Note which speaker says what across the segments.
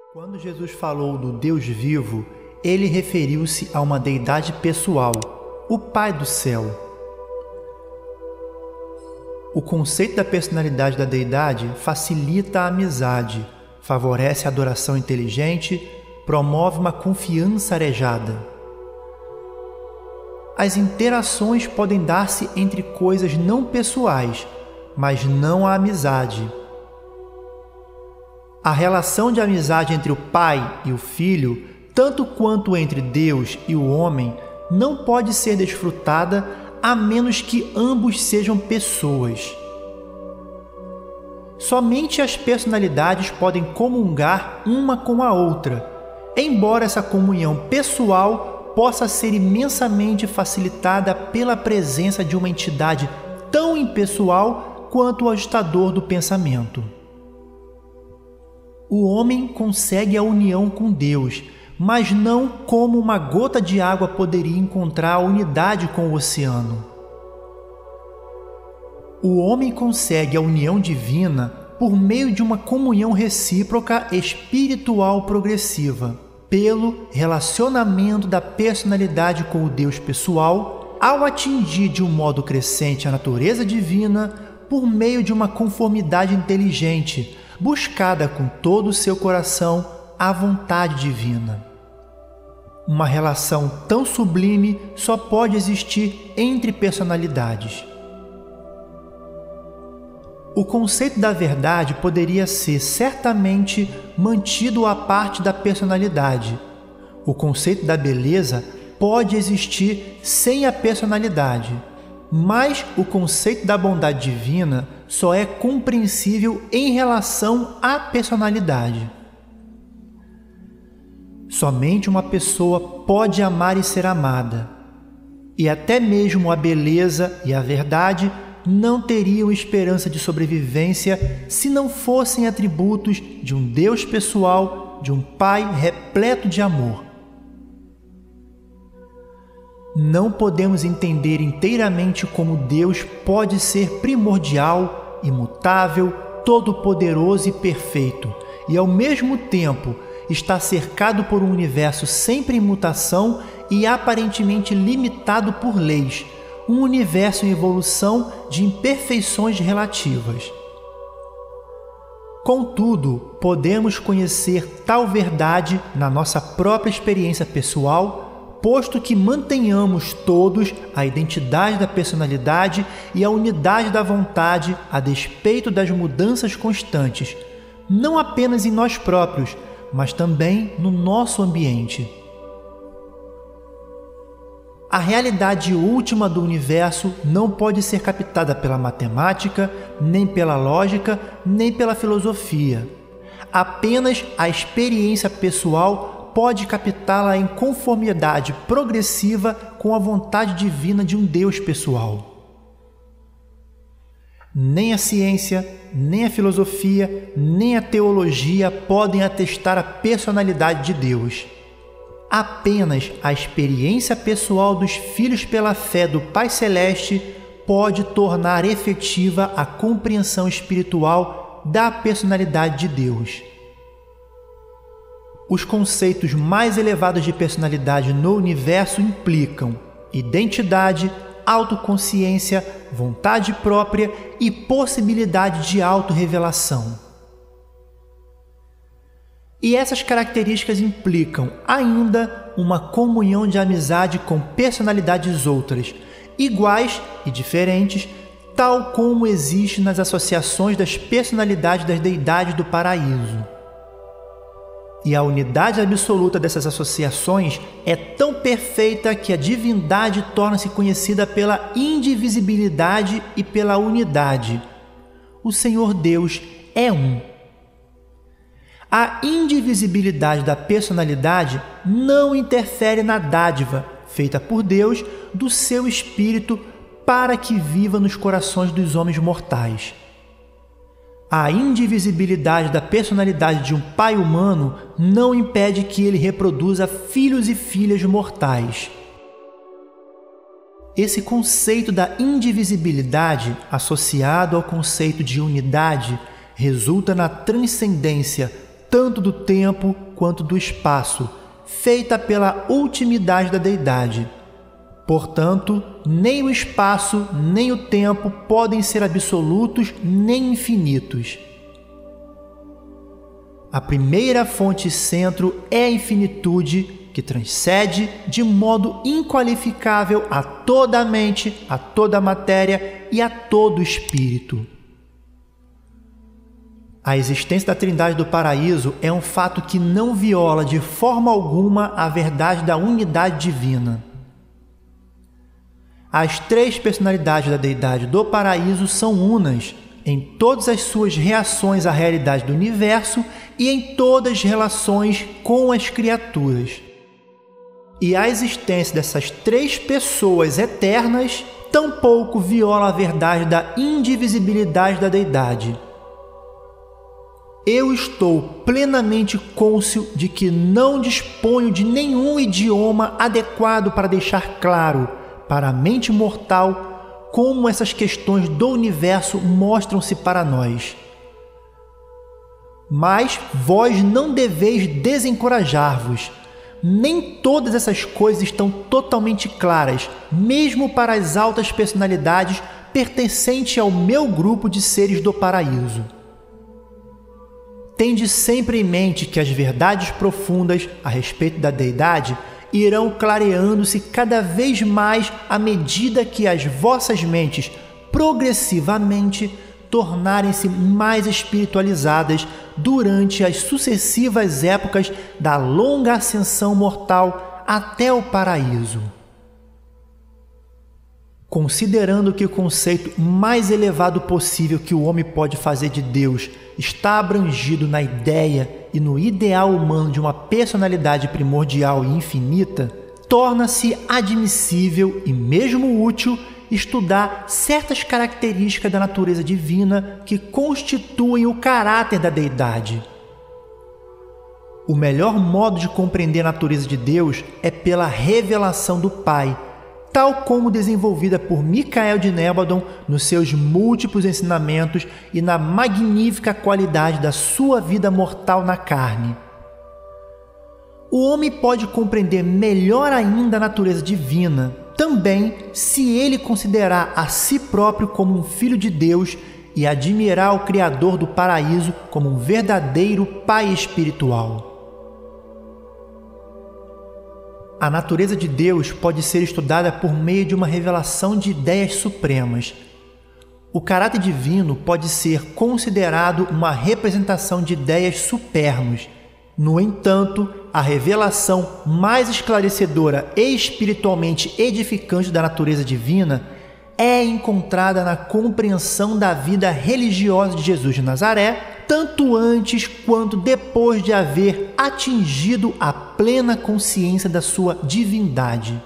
Speaker 1: Quando Jesus falou do Deus vivo, ele referiu-se a uma deidade pessoal, o Pai do céu. O conceito da personalidade da deidade facilita a amizade, favorece a adoração inteligente, promove uma confiança arejada. As interações podem dar-se entre coisas não pessoais, mas não a amizade. A relação de amizade entre o pai e o filho, tanto quanto entre Deus e o homem, não pode ser desfrutada a menos que ambos sejam pessoas. Somente as personalidades podem comungar uma com a outra, embora essa comunhão pessoal possa ser imensamente facilitada pela presença de uma entidade tão impessoal quanto o agitador do pensamento. O homem consegue a união com Deus, mas não como uma gota de água poderia encontrar a unidade com o oceano. O homem consegue a união divina por meio de uma comunhão recíproca espiritual progressiva, pelo relacionamento da personalidade com o Deus pessoal, ao atingir de um modo crescente a natureza divina por meio de uma conformidade inteligente, buscada com todo o seu coração à vontade divina. Uma relação tão sublime só pode existir entre personalidades. O conceito da verdade poderia ser certamente mantido à parte da personalidade. O conceito da beleza pode existir sem a personalidade, mas o conceito da bondade divina só é compreensível em relação à personalidade. Somente uma pessoa pode amar e ser amada, e até mesmo a beleza e a verdade não teriam esperança de sobrevivência se não fossem atributos de um Deus pessoal, de um Pai repleto de amor. Não podemos entender inteiramente como Deus pode ser primordial, imutável, todo-poderoso e perfeito, e ao mesmo tempo está cercado por um universo sempre em mutação e aparentemente limitado por leis, um universo em evolução de imperfeições relativas. Contudo, podemos conhecer tal verdade na nossa própria experiência pessoal, posto que mantenhamos todos a identidade da personalidade e a unidade da vontade a despeito das mudanças constantes, não apenas em nós próprios, mas também no nosso ambiente. A realidade última do universo não pode ser captada pela matemática, nem pela lógica, nem pela filosofia. Apenas a experiência pessoal pode captá-la em conformidade progressiva com a vontade divina de um Deus pessoal. Nem a ciência, nem a filosofia, nem a teologia podem atestar a personalidade de Deus. Apenas a experiência pessoal dos filhos pela fé do Pai Celeste pode tornar efetiva a compreensão espiritual da personalidade de Deus. Os conceitos mais elevados de personalidade no universo implicam identidade, autoconsciência, vontade própria e possibilidade de autorrevelação. E essas características implicam ainda uma comunhão de amizade com personalidades outras, iguais e diferentes, tal como existe nas associações das personalidades das deidades do paraíso. E a unidade absoluta dessas associações é tão perfeita que a divindade torna-se conhecida pela indivisibilidade e pela unidade. O Senhor Deus é um. A indivisibilidade da personalidade não interfere na dádiva, feita por Deus, do seu Espírito para que viva nos corações dos homens mortais. A indivisibilidade da personalidade de um pai humano não impede que ele reproduza filhos e filhas mortais. Esse conceito da indivisibilidade, associado ao conceito de unidade, resulta na transcendência tanto do tempo quanto do espaço, feita pela ultimidade da deidade. Portanto, nem o espaço nem o tempo podem ser absolutos nem infinitos. A primeira fonte e centro é a infinitude, que transcende de modo inqualificável a toda a mente, a toda a matéria e a todo o espírito. A existência da Trindade do Paraíso é um fato que não viola de forma alguma a verdade da unidade divina. As três personalidades da Deidade do Paraíso são unas em todas as suas reações à realidade do universo e em todas as relações com as criaturas. E a existência dessas três pessoas eternas tampouco viola a verdade da indivisibilidade da Deidade. Eu estou plenamente cônscio de que não disponho de nenhum idioma adequado para deixar claro para a mente mortal como essas questões do universo mostram-se para nós. Mas vós não deveis desencorajar-vos. Nem todas essas coisas estão totalmente claras, mesmo para as altas personalidades pertencentes ao meu grupo de seres do paraíso. Tende sempre em mente que as verdades profundas a respeito da Deidade irão clareando-se cada vez mais à medida que as vossas mentes progressivamente tornarem-se mais espiritualizadas durante as sucessivas épocas da longa ascensão mortal até o paraíso. Considerando que o conceito mais elevado possível que o homem pode fazer de Deus está abrangido na ideia e no ideal humano de uma personalidade primordial e infinita, torna-se admissível e mesmo útil estudar certas características da natureza divina que constituem o caráter da Deidade. O melhor modo de compreender a natureza de Deus é pela revelação do Pai, tal como desenvolvida por Michael de Nébaldon nos seus múltiplos ensinamentos e na magnífica qualidade da sua vida mortal na carne. O homem pode compreender melhor ainda a natureza divina, também se ele considerar a si próprio como um filho de Deus e admirar o Criador do paraíso como um verdadeiro Pai espiritual. A natureza de Deus pode ser estudada por meio de uma revelação de ideias supremas. O caráter divino pode ser considerado uma representação de ideias supernos. No entanto, a revelação mais esclarecedora e espiritualmente edificante da natureza divina é encontrada na compreensão da vida religiosa de Jesus de Nazaré, tanto antes quanto depois de haver atingido a plena consciência da sua divindade.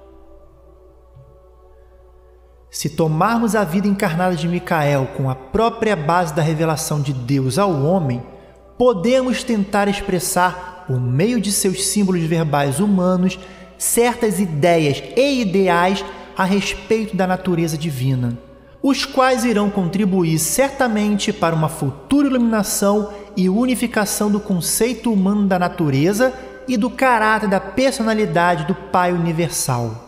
Speaker 1: Se tomarmos a vida encarnada de Micael com a própria base da revelação de Deus ao homem, podemos tentar expressar, por meio de seus símbolos verbais humanos, certas ideias e ideais a respeito da natureza divina, os quais irão contribuir certamente para uma futura iluminação e unificação do conceito humano da natureza e do caráter da personalidade do Pai Universal.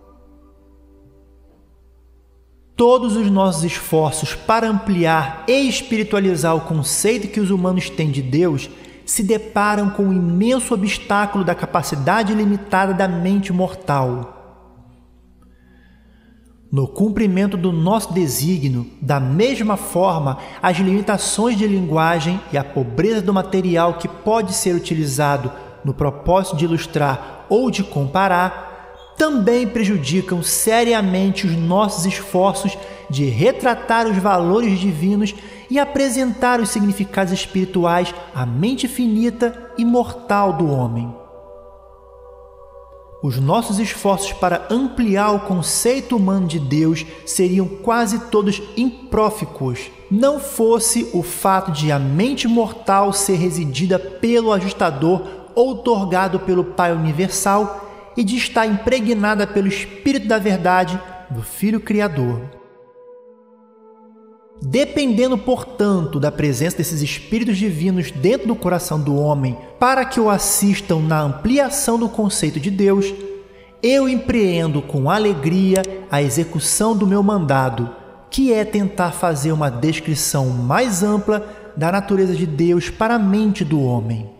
Speaker 1: Todos os nossos esforços para ampliar e espiritualizar o conceito que os humanos têm de Deus se deparam com o imenso obstáculo da capacidade limitada da mente mortal. No cumprimento do nosso desígnio, da mesma forma, as limitações de linguagem e a pobreza do material que pode ser utilizado no propósito de ilustrar ou de comparar, também prejudicam seriamente os nossos esforços de retratar os valores divinos e apresentar os significados espirituais à mente finita e mortal do homem. Os nossos esforços para ampliar o conceito humano de Deus seriam quase todos impróficos, não fosse o fato de a mente mortal ser residida pelo ajustador outorgado pelo Pai Universal e de estar impregnada pelo Espírito da Verdade do Filho Criador. Dependendo, portanto, da presença desses espíritos divinos dentro do coração do homem para que o assistam na ampliação do conceito de Deus, eu empreendo com alegria a execução do meu mandado, que é tentar fazer uma descrição mais ampla da natureza de Deus para a mente do homem.